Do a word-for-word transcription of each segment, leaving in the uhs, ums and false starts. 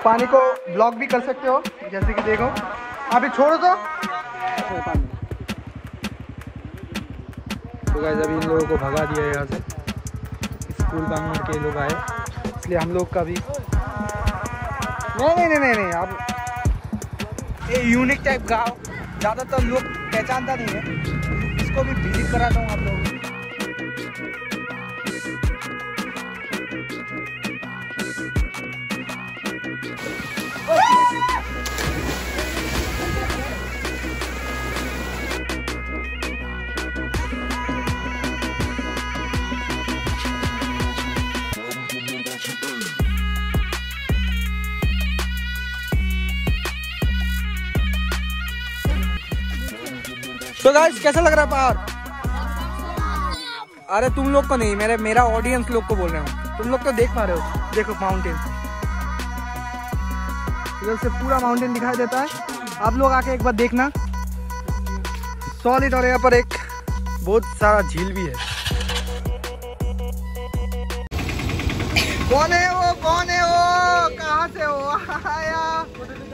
पानी को ब्लॉक भी कर सकते हो, जैसे कि देखो अभी छोड़ो तो। तो गाइस अभी इन लोगों को भगा दिया है यहाँ से, स्कूल बंद के लोग आए, इसलिए हम लोग का भी नहीं नहीं नहीं नहीं, नहीं। अब ये यूनिक टाइप गाँव ज़्यादातर लोग पहचानता नहीं है, इसको भी विजिट कराता हूँ आप लोगों को। तो गाइस कैसा लग रहा है पहाड़? अरे तुम लोग को नहीं, मेरे मेरा ऑडियंस लोग को बोल रहा हूँ, तुम लोग तो देख पा रहे हो। देखो माउंटेन, इधर से पूरा माउंटेन दिखाई देता है, आप लोग आके एक बार देखना। सॉलिड, और यहाँ पर एक बहुत सारा झील भी है। कौन है वो, कौन है वो, कहाँ से वो आया?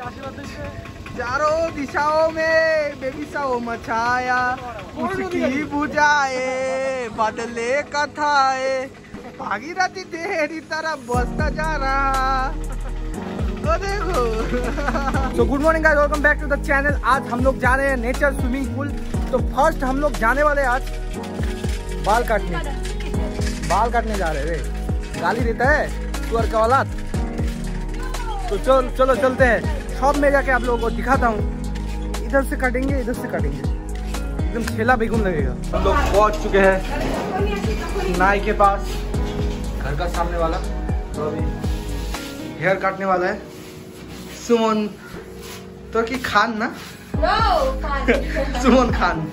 चारों दिशाओं में बेबीसाओ मचाया, उसकी बुझाए बदले कथाए, भागीरथी तेरी तरफ बसता जा रहा। तो देखो। तो good morning guys, welcome back to the channel. आज हम लोग जा रहे हैं नेचर स्विमिंग पूल। तो फर्स्ट हम लोग जाने वाले आज बाल काटने, बाल काटने जा रहे हैं। गाली देता है सुअर का औलाद। तो चल चलो चलते हैं, शॉप में जाके आप लोगों को दिखाता हूँ। इधर से काटेंगे, इधर से काटेंगे, एकदम छेला बेगुन लगेगा। हम लोग पहुँच चुके हैं नाई के पास, घर का सामने वाला। तो अभी हेयर काटने वाला है सुमन तो कि खान ना no, सुमन खान।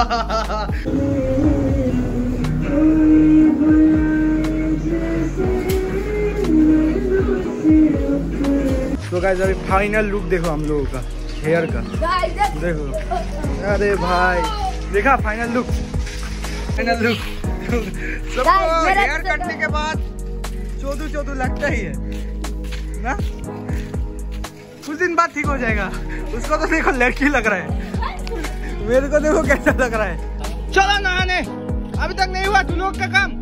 तो गाइस अभी फाइनल लुक देखो हम लोगों का हेयर का, देखो। अरे भाई देखा फाइनल लुक, फाइनल लुक। सबको हेयर कटने के बाद चौदू चौदू लगता ही है ना, कुछ दिन बाद ठीक हो जाएगा। उसको तो देखो लड़की लग रहा है, मेरे को देखो कैसा लग रहा है। चलो नहाने, अभी तक नहीं हुआ तू लोग का काम।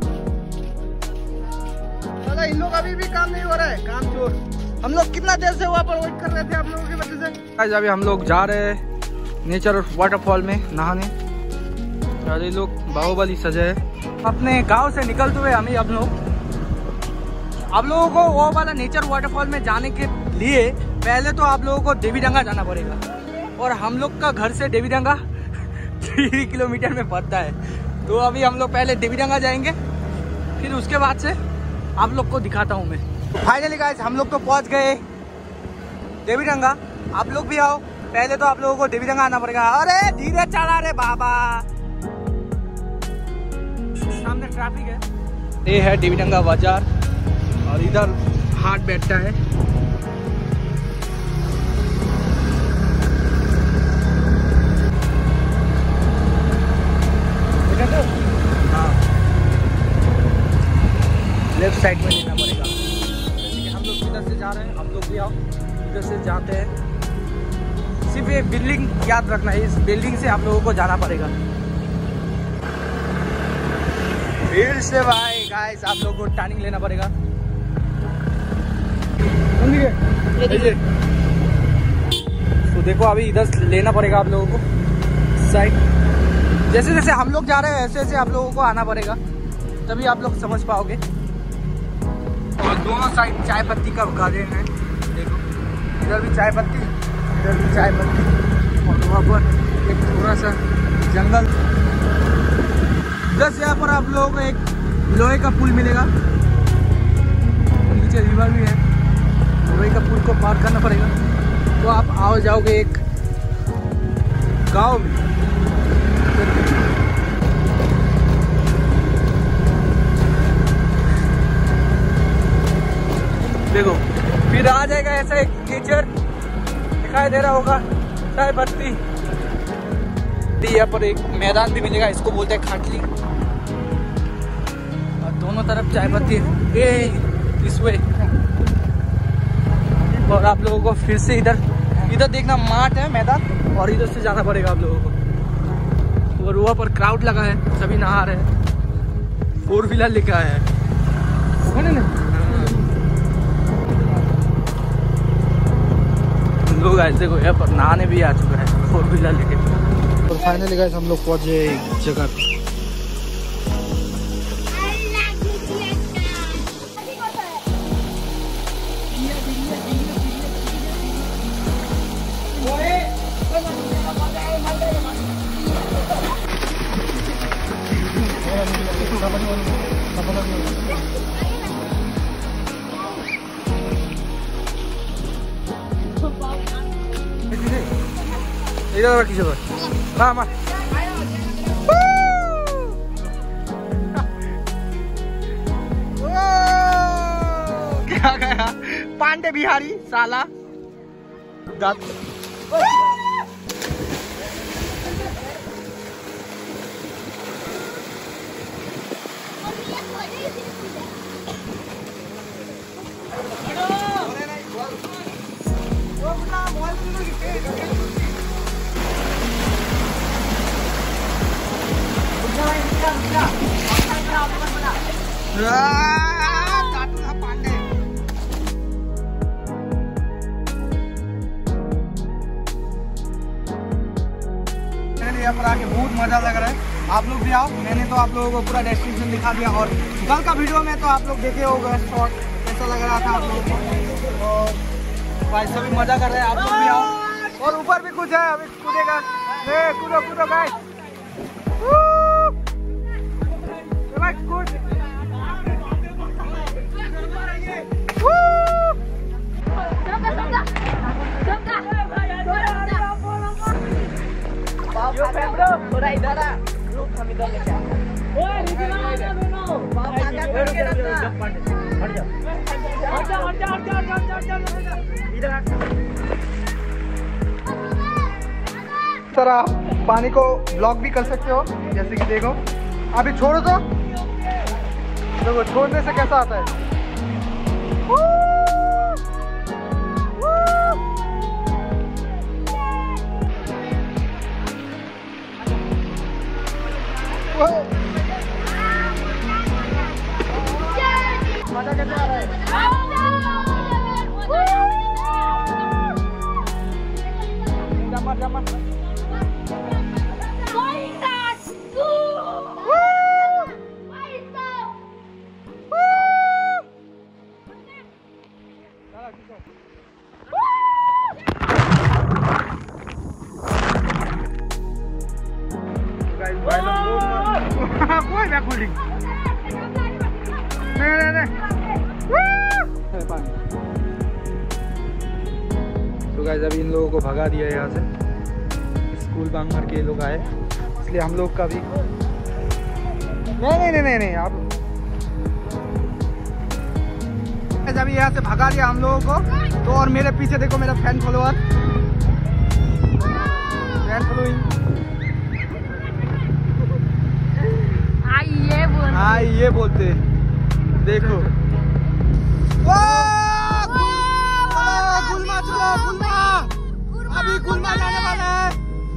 चलो इन लोग अभी भी काम नहीं हो रहा है, काम चोर। हम लोग कितना देर से वहाँ पर वेट कर रहे थे आप लोगों की वजह से। आज अभी हम लोग जा रहे हैं नेचर वाटरफॉल में नहाने। ये लोग बाहुबली सजे है। अपने गांव से निकलते हुए हमें अब लोग आप लोगों को वो वाला नेचर वाटरफॉल में जाने के लिए पहले तो आप लोगों को देवीडंगा जाना पड़ेगा, और हम लोग का घर से देवीडंगा थ्री किलोमीटर में पड़ता है। तो अभी हम लोग पहले देवीडंगा जाएंगे, फिर उसके बाद से आप लोग को दिखाता हूँ मैं। तो फाइनली गाइस हम लोग तो पहुँच गए देवीडंगा। आप लोग भी आओ, पहले तो आप लोगों को देवीडंगा आना पड़ेगा। अरे धीरे चला रे बाबा, सामने ट्रैफिक है। ये है देवीडंगा बाजार, और इधर हाट बैठता है। हाँ, लेफ्ट साइड में लेना पड़ेगा। जैसे कि हम लोग इधर से जा रहे हैं, आप लोग भी आओ, इधर से जाते हैं। सिर्फ ये बिल्डिंग याद रखना है, इस बिल्डिंग से आप लोगों को जाना पड़ेगा। फिर से भाई गाइस आप लोगों को टर्निंग लेना पड़ेगा। तो देखो अभी इधर लेना पड़ेगा आप लोगों को साइड। जैसे जैसे हम लोग जा रहे हैं ऐसे ऐसे आप लोगों को आना पड़ेगा, तभी आप लोग समझ पाओगे। और दोनों साइड चाय पत्ती का गार्डन है, देखो इधर भी चाय पत्ती, इधर भी चाय पत्ती, और वहाँ पर एक थोड़ा सा जंगल। बस यहाँ पर आप लोगों को एक लोहे का पुल मिलेगा, नीचे रिवर भी है, लोहे का पुल को पार करना पड़ेगा। तो आप आओ जाओगे एक गांव में। देखो फिर आ जाएगा ऐसा एक नेचर दिखाई दे रहा होगा, चाय पत्ती। यहाँ पर एक मैदान भी मिलेगा, इसको बोलते हैं खाटली, और दोनों तरफ चाय पत्ती है। ये इस वे और आप लोगों को फिर से इधर इधर देखना मार्ट है मैदान, और इधर से जाना पड़ेगा आप लोगों को। और वहाँ पर क्राउड लगा है, सभी नहा रहे हैं, फोर व्हीलर लेके आया है ना। लोग ऐसे को यहाँ पर नहाने भी आ चुका है फोर व्हीलर लेके। और फाइनली गाइस हम लोग पहुंचे एक जगह पे। इधर रखी जगह ना मार। क्या गया पांडे बिहारी साला दांत। यहाँ पर आके बहुत मजा लग रहा है, आप लोग भी आओ। मैंने तो आप लोगों को पूरा डेस्टिनेशन दिखा दिया, और कल का वीडियो में तो आप लोग देखे होगा शॉर्ट कैसा लग रहा था आप लोगों को। और भाई सभी मजा कर रहे हैं, आप लोग भी आओ। और ऊपर भी कुछ है, अभी कूदेगा, कूदो कूदो गाइस, कूद। थोड़ा इधर आ, हम इधर लेके आओ। तरह पानी को ब्लॉक भी कर सकते हो, जैसे कि देखो अभी छोड़ो तो देखो छोड़ने से कैसा आता है। मजा कैसे आ रहा है? जमा जमा कोई ना कूलिंग नहीं नहीं नहीं। तो गाइस अभी इन लोगों को भगा दिया है यहाँ से, स्कूल बंक मार के ये लोग आए, इसलिए हम लोग का भी नहीं नहीं नहीं नहीं, नहीं आप अभी यहाँ से भगा दिया हम लोगों को। तो और मेरे पीछे देखो मेरा फैन फॉलोअर, फैन फॉलोइंग हाँ ये बोलते देखो। गुलमा चलो गुलमा, अभी गुलमा जाने वाला है।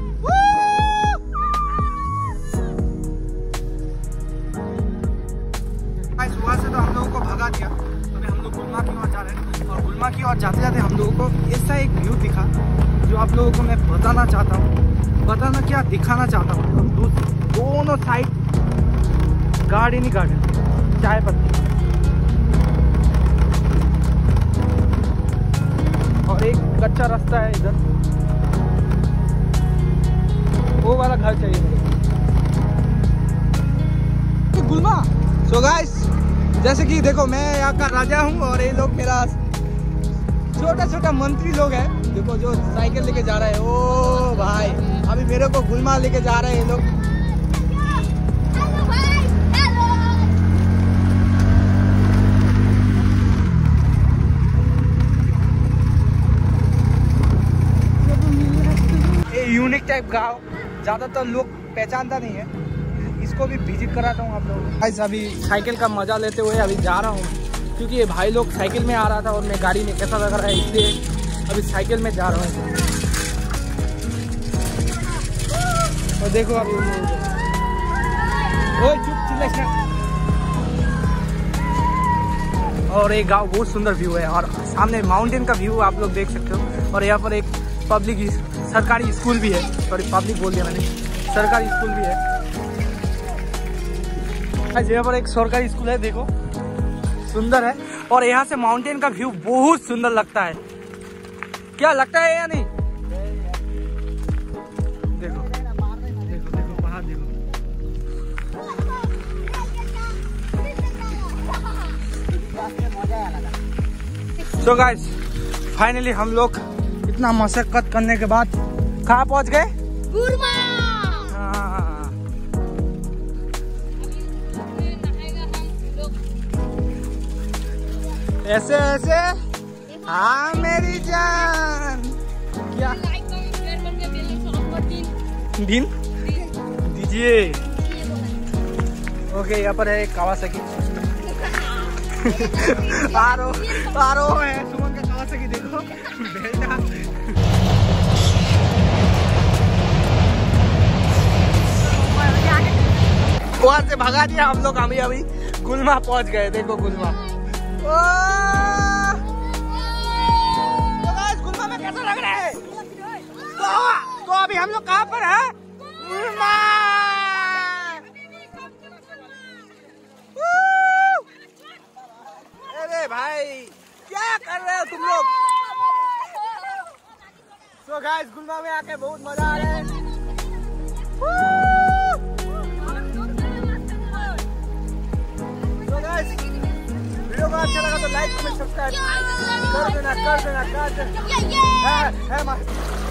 सुबह से तो हम लोगों को भगा दिया, अभी हम लोग गुलमा की ओर जा रहे हैं। और गुलमा की ओर जाते जाते हम लोगों को ऐसा एक व्यू दिखा जो आप लोगों को मैं बताना चाहता हूँ, बताना क्या दिखाना चाहता हूँ। दोनों साइड गार्डन ही गार्डन, चाय पत्ती, और एक कच्चा रास्ता है इधर, वो वाला घर चाहिए मुझे। गुलमा सो गाइस जैसे कि देखो मैं यहाँ का राजा हूँ, और ये लोग मेरा छोटा छोटा मंत्री लोग हैं। देखो जो साइकिल लेके जा रहा है, ओ भाई अभी मेरे को गुलमा लेके जा रहे हैं ये लोग। यूनिक टाइप गाँव, ज़्यादातर लोग पहचानता नहीं है, इसको भी विजिट कराता हूँ आप लोगों को। अभी साइकिल का मजा लेते हुए अभी जा रहा हूँ क्योंकि ये भाई लोग साइकिल में आ रहा था और मैं गाड़ी में कैसा लग रहा है, इसलिए अभी साइकिल में जा रहा हूँ। और देखो अभी ओए चुप चिल्ला। और एक गांव बहुत सुंदर व्यू है और सामने माउंटेन का व्यू आप लोग देख सकते हो। और यहाँ पर एक पब्लिक सरकारी स्कूल भी है, सॉरी पब्लिक बोल दिया मैंने, सरकारी स्कूल भी है। यहाँ पर एक सरकारी स्कूल है, देखो सुंदर है। और यहाँ से माउंटेन का व्यू बहुत सुंदर लगता है, क्या लगता है या नहीं? देखो देखो देखो पहाड़ देखो। सो गाइस फाइनली हम लोग इतना मशक्कत करने के बाद कहाँ पहुँच गए? गुरमा। हाँ। ऐसे ऐसे हाँ मेरी जान। क्या दिन दीजिए। ओके यहाँ पर है कावासाकी। आरो आरो है सुमन का कावासाकी, देखो बेटा। वहां से भगा दिया हम लोग, अभी अभी गुलमा पहुंच गए। देखो गुलमा, गुलमा में कैसा लग रहा है? तो, तो अभी हम लोग कहाँ पर है? गुलमा। अरे भाई क्या कर रहे हो तुम लोग? तो गाइस गुलमा में आके बहुत मजा आ रहा है। तो गाइस वीडियो को अच्छा लगा तो लाइक कमेंट सब्सक्राइब कर देना कर देना कर देना। है है मार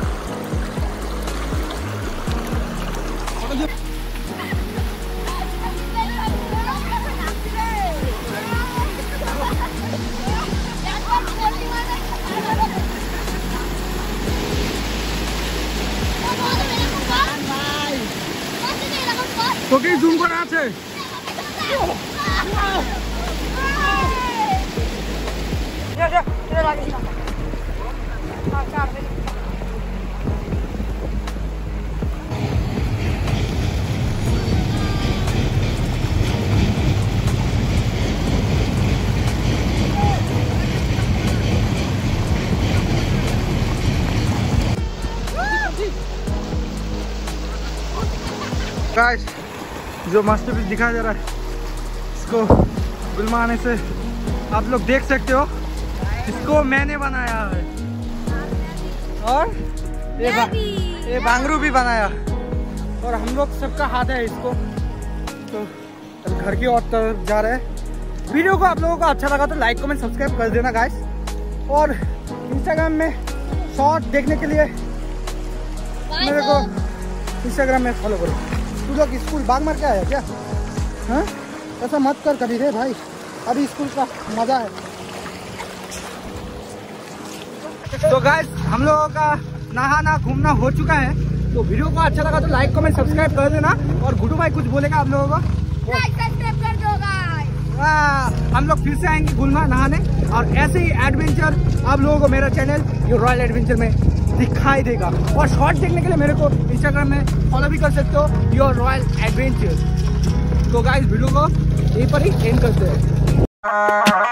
তোকেই জুম করা আছে। गाइस जो मास्टरपीस दिखाया जा रहा है, इसको गुलमा आने से आप लोग देख सकते हो, इसको मैंने बनाया है। और ये बा, ये बांगरू भी बनाया और हम लोग सबका हाथ है इसको। तो घर की ओर तरफ जा रहे हैं। वीडियो को आप लोगों को अच्छा लगा तो लाइक कमेंट सब्सक्राइब कर देना गाइस। और इंस्टाग्राम में शॉर्ट देखने के लिए मेरे को इंस्टाग्राम में फॉलो करो। तू लोग स्कूल भाग मार के आया क्या? हाँ ऐसा मत कर कभी रे भाई, अभी स्कूल का मजा है। तो गाइस हम लोगों का नहाना घूमना हो चुका है। तो वीडियो को अच्छा लगा तो लाइक कमेंट सब्सक्राइब कर देना। और गुड्डू भाई कुछ बोलेगा आप लोगों को? लाइक सब्सक्राइब कर दो गाइस। हम लोग फिर से आएंगे गुलमा नहाने और ऐसे ही एडवेंचर आप लोगों को मेरा चैनल यो रॉयल एडवेंचर में दिखाई देगा। और शॉर्ट देखने के लिए मेरे को इंस्टाग्राम में फॉलो भी कर सकते हो, योर रॉयल एडवेंचर। तो गाइस वीडियो को यहीं पर ही एंड करते हैं।